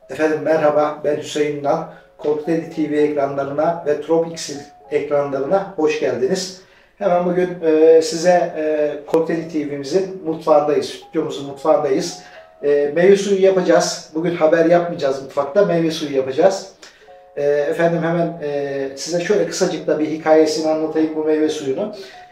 Efendim merhaba, ben Hüseyin Ünal. Korkuteli TV ekranlarına ve Tropix ekranlarına hoş geldiniz. Hemen bugün size Korkuteli TV'mizin mutfağındayız, stüdyomuzun mutfağındayız. Meyve suyu yapacağız. Bugün haber yapmayacağız mutfakta, meyve suyu yapacağız. Efendim hemen size şöyle kısacık da bir hikayesini anlatayım bu meyve suyunu.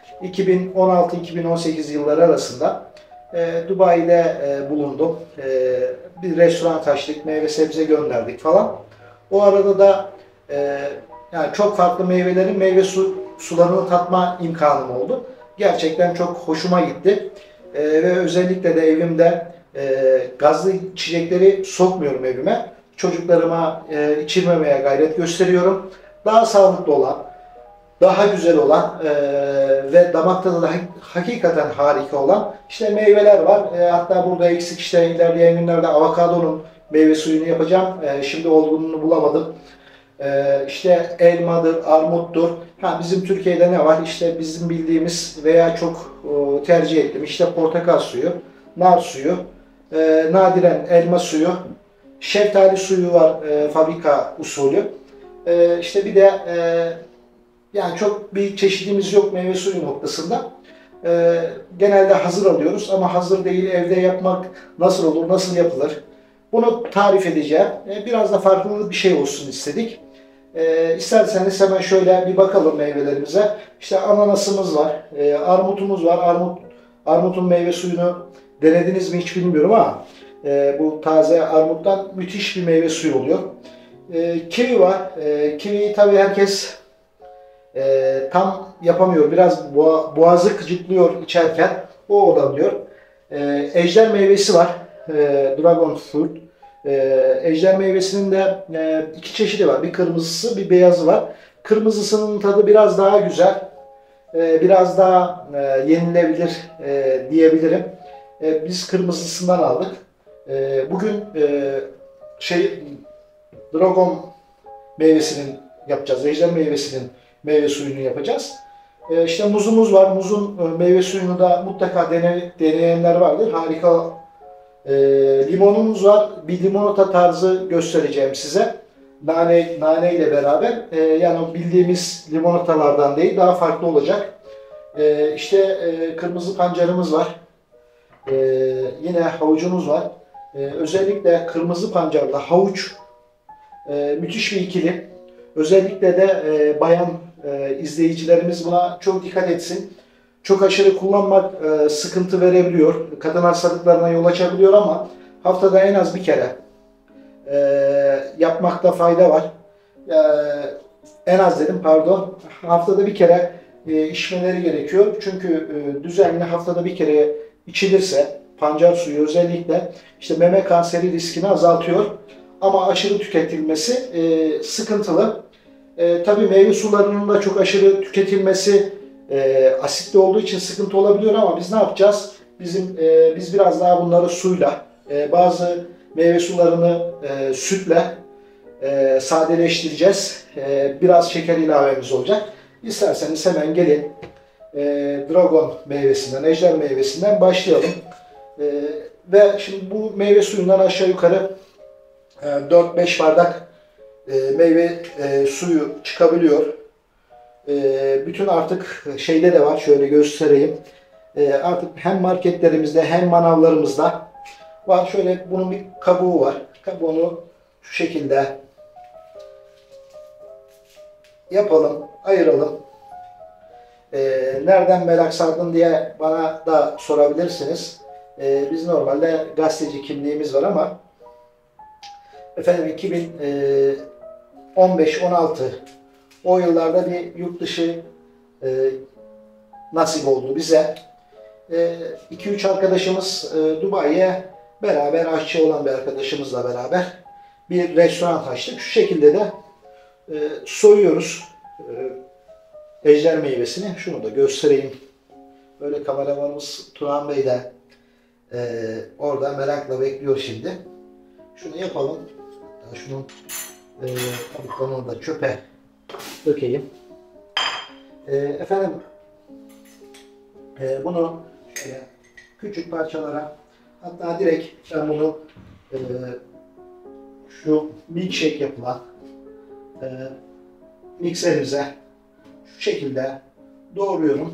2016-2018 yılları arasında Dubai'de bulundum. Bir restoran açtık, meyve sebze gönderdik falan. O arada da yani çok farklı meyvelerin sularını tatma imkanım oldu. Gerçekten çok hoşuma gitti. Ve özellikle de evimde gazlı içecekleri sokmuyorum evime. Çocuklarıma içirmemeye gayret gösteriyorum. Daha sağlıklı olan, daha güzel olan ve damak tadı da hakikaten harika olan işte meyveler var. Hatta burada eksik işte ilerleyen günlerde avokadonun meyve suyunu yapacağım. Şimdi olgunluğunu bulamadım. İşte elmadır, armuttur. Ha, bizim Türkiye'de ne var? İşte bizim bildiğimiz veya çok tercih ettiğim işte portakal suyu, nar suyu, nadiren elma suyu, şeftali suyu var fabrika usulü. İşte bir de yani çok bir çeşidimiz yok meyve suyu noktasında. Genelde hazır alıyoruz ama hazır değil evde yapmak nasıl olur, nasıl yapılır? Bunu tarif edeceğim. Biraz da farklı bir şey olsun istedik. İsterseniz hemen şöyle bir bakalım meyvelerimize. İşte ananasımız var, armutumuz var. Armutun meyve suyunu denediniz mi hiç bilmiyorum ama bu taze armuttan müthiş bir meyve suyu oluyor. Kivi var. Kiviyi tabii herkes tam yapamıyor. Biraz boğazı gıcıklıyor içerken. O olabiliyor. Ejder meyvesi var. Dragon fruit. Ejder meyvesinin de iki çeşidi var. Bir kırmızısı, bir beyazı var. Kırmızısının tadı biraz daha güzel. Biraz daha yenilebilir diyebilirim. Biz kırmızısından aldık. Bugün dragon meyvesinin yapacağız. Ejder meyvesinin meyve suyunu yapacağız. İşte muzumuz var. Muzun meyve suyunu da mutlaka deneyenler vardır. Harika. Limonumuz var. Bir limonata tarzı göstereceğim size. Nane ile beraber. Yani bildiğimiz limonatalardan değil, daha farklı olacak. İşte kırmızı pancarımız var. Yine havucumuz var. Özellikle kırmızı pancarla havuç müthiş bir ikili. Özellikle de bayan izleyicilerimiz buna çok dikkat etsin. Çok aşırı kullanmak sıkıntı verebiliyor. Kadın hastalıklarına yol açabiliyor ama haftada en az bir kere yapmakta fayda var. En az dedim pardon. Haftada bir kere içmeleri gerekiyor. Çünkü düzenli haftada bir kere içilirse pancar suyu özellikle işte meme kanseri riskini azaltıyor. Ama aşırı tüketilmesi sıkıntılı. Tabii meyve sularının da çok aşırı tüketilmesi asitli olduğu için sıkıntı olabiliyor ama biz ne yapacağız? Biz biraz daha bunları suyla, bazı meyve sularını sütle sadeleştireceğiz. Biraz şeker ilavemiz olacak. İsterseniz hemen gelin dragon meyvesinden, ejder meyvesinden başlayalım. Ve şimdi bu meyve suyundan aşağı yukarı 4-5 bardak meyve suyu çıkabiliyor. Bütün artık şeyde de var, şöyle göstereyim. Artık hem marketlerimizde hem manavlarımızda var. Şöyle bunun bir kabuğu var. Kabuğunu şu şekilde yapalım, ayıralım. Nereden merak sardın diye bana da sorabilirsiniz. Biz normalde gazeteci kimliğimiz var ama efendim 2015-16 o yıllarda bir yurt dışı nasip oldu bize. 2-3 arkadaşımız Dubai'ye beraber, aşçı olan bir arkadaşımızla beraber bir restoran açtık. Şu şekilde de soyuyoruz ejder meyvesini. Şunu da göstereyim. Böyle kameramanımız Turan Bey de orada merakla bekliyor şimdi. Şunu yapalım. Şunun kabuklarını da çöpe dökeyim. Efendim bunu şöyle küçük parçalara, hatta direkt ben bunu şu milkshake yapılan mikserimize şu şekilde doğruyorum.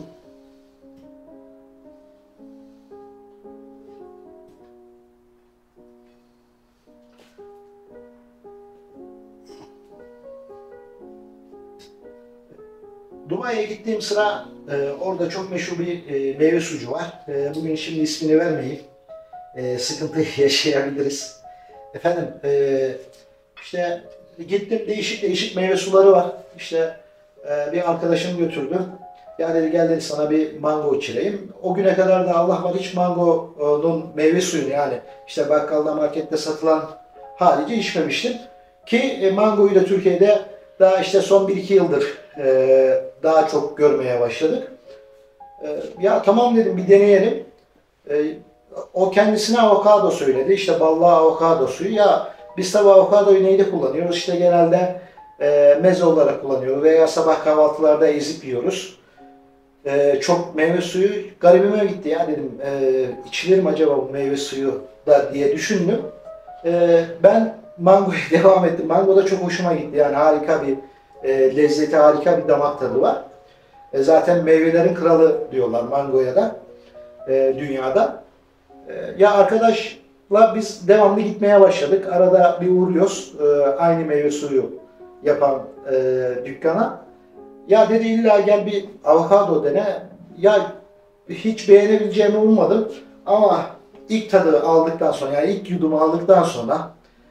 Dubai'ye gittiğim sıra orada çok meşhur bir meyve sucu var. Bugün şimdi ismini vermeyeyim. Sıkıntı yaşayabiliriz. Efendim işte gittim, değişik değişik meyve suları var. İşte bir arkadaşım götürdü. Ya dedi gel dedi sana bir mango içireyim. O güne kadar da Allah var hiç mangonun meyve suyunu yani işte bakkalda markette satılan halice içmemiştim. Ki mangoyu da Türkiye'de daha işte son 1-2 yıldır daha çok görmeye başladık. Ya tamam dedim bir deneyelim. O kendisine avokado söyledi. İşte ballı avokado suyu. Ya biz tabi avokadoyu neyde kullanıyoruz? İşte genelde meze olarak kullanıyoruz veya sabah kahvaltılarda ezip yiyoruz. Çok meyve suyu garibime gitti ya dedim. İçilir mi acaba bu meyve suyu da diye düşündüm. Ben mangoya devam ettim. Mango da çok hoşuma gitti. Yani harika bir lezzeti, harika bir damak tadı var. Zaten meyvelerin kralı diyorlar mangoya da dünyada. Ya arkadaşla biz devamlı gitmeye başladık. Arada bir uğruyoruz aynı meyve suyu yapan dükkana. Ya dedi illa gel bir avokado dene. Ya hiç beğenebileceğimi ummadım. Ama ilk tadı aldıktan sonra yani ilk yudumu aldıktan sonra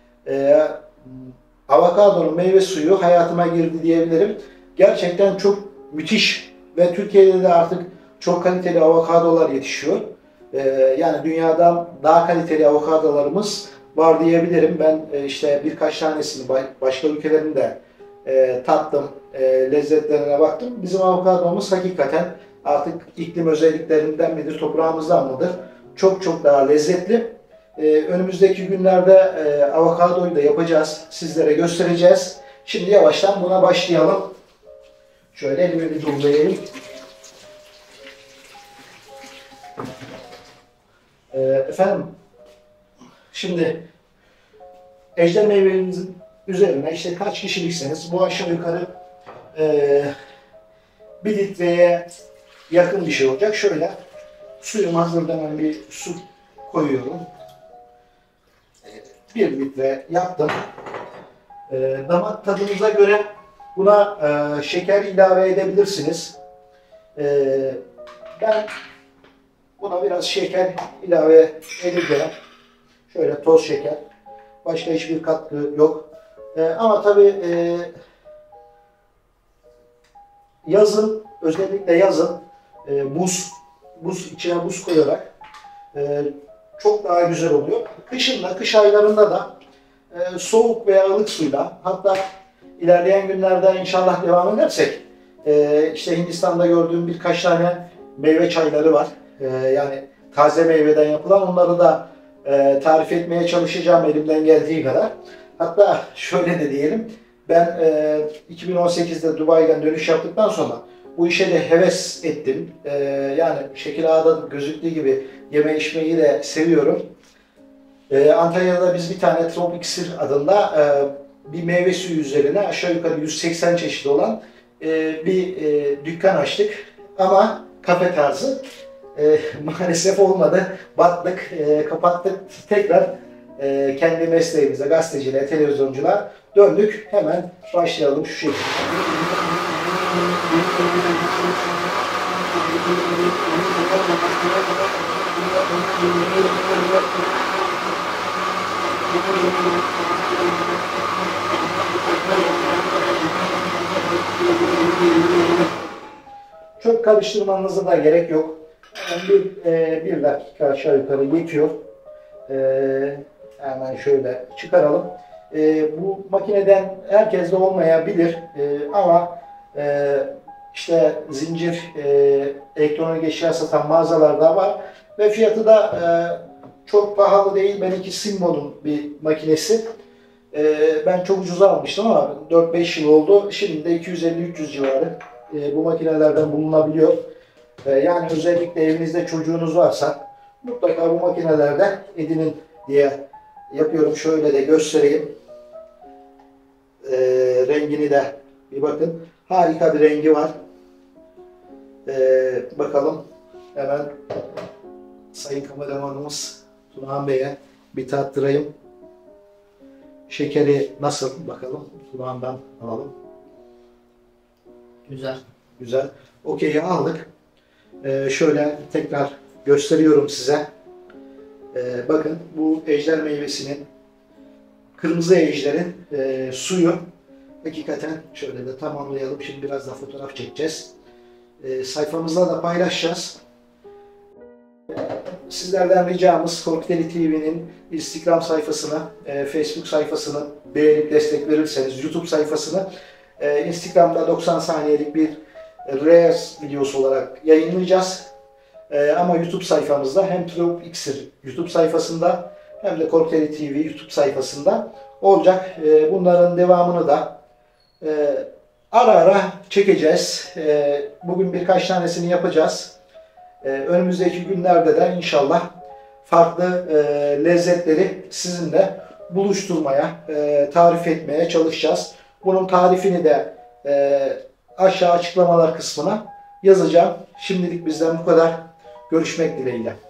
avokadonun meyve suyu hayatıma girdi diyebilirim. Gerçekten çok müthiş ve Türkiye'de de artık çok kaliteli avokadolar yetişiyor. Yani dünyadan daha kaliteli avokadolarımız var diyebilirim. Ben işte birkaç tanesini başka ülkelerin de tattım, lezzetlerine baktım. Bizim avokadomuz hakikaten artık iklim özelliklerinden midir, toprağımızdan mıdır? Çok çok daha lezzetli. Önümüzdeki günlerde avokadoyu da yapacağız, sizlere göstereceğiz. Şimdi yavaştan buna başlayalım. Şöyle elimi bir durulayayım. Efendim, şimdi ejder meyvemizin üzerine işte kaç kişilikseniz bu aşağı yukarı 1 litreye yakın bir şey olacak. Şöyle suyumu hazırlanan bir su koyuyorum. 1 litre yaptım. Damak tadınıza göre buna şeker ilave edebilirsiniz. Ben buna biraz şeker ilave edeceğim. Şöyle toz şeker. Başka hiçbir katkı yok. Ama tabii yazın, özellikle yazın buz içine buz koyarak çok daha güzel oluyor. Kış aylarında da soğuk veya ılık suyla, hatta ilerleyen günlerde inşallah devam edersek işte Hindistan'da gördüğüm birkaç tane meyve çayları var. Yani taze meyveden yapılan, onları da tarif etmeye çalışacağım elimden geldiği kadar. Hatta şöyle de diyelim, ben 2018'de Dubai'den dönüş yaptıktan sonra bu işe de heves ettim. Yani şekil ağda gözüktüğü gibi yeme içmeyi de seviyorum. Antalya'da biz bir tane Tropiksir adında bir meyve suyu üzerine aşağı yukarı 180 çeşit olan bir dükkan açtık. Ama kafe tarzı. Maalesef olmadı. Battık, kapattık. Tekrar kendi mesleğimize, gazeteciliğe, televizyonculuğa döndük. Hemen başlayalım şu şekilde. Çok karıştırmanıza da gerek yok. Bir dakika aşağı yukarı yetiyor. Hemen şöyle çıkaralım. Bu makineden herkes de olmayabilir. Ama işte zincir elektronik eşya satan mağazalarda var. Ve fiyatı da çok pahalı değil. Benimki Simbo'nun bir makinesi. Ben çok ucuza almıştım ama 4-5 yıl oldu. Şimdi de 250-300 civarı bu makinelerden bulunabiliyor. Yani özellikle evinizde çocuğunuz varsa mutlaka bu makinelerden edinin diye yapıyorum. Şöyle de göstereyim. rengini de bir bakın. Harika bir rengi var. Bakalım hemen sayın kameramanımız Tunahan Bey'e bir tattırayım. Şekeri nasıl bakalım. Tunahan'dan alalım. Güzel. Güzel. Okey'i aldık. Şöyle tekrar gösteriyorum size. Bakın bu ejder meyvesinin, kırmızı ejderin suyu hakikaten şöyle de tamamlayalım. Şimdi biraz da fotoğraf çekeceğiz. Sayfamızda da paylaşacağız. Sizlerden ricamız Korkuteli TV'nin Instagram sayfasını, Facebook sayfasını beğenip destek verirseniz, YouTube sayfasını Instagram'da 90 saniyelik bir Reels videosu olarak yayınlayacağız. Ama YouTube sayfamızda hem True Iksir YouTube sayfasında hem de Korkuteli TV YouTube sayfasında olacak. Bunların devamını da ara ara çekeceğiz. Bugün birkaç tanesini yapacağız. Önümüzdeki günlerde de inşallah farklı lezzetleri sizinle buluşturmaya, tarif etmeye çalışacağız. Bunun tarifini de aşağı açıklamalar kısmına yazacağım. Şimdilik bizden bu kadar. Görüşmek dileğiyle.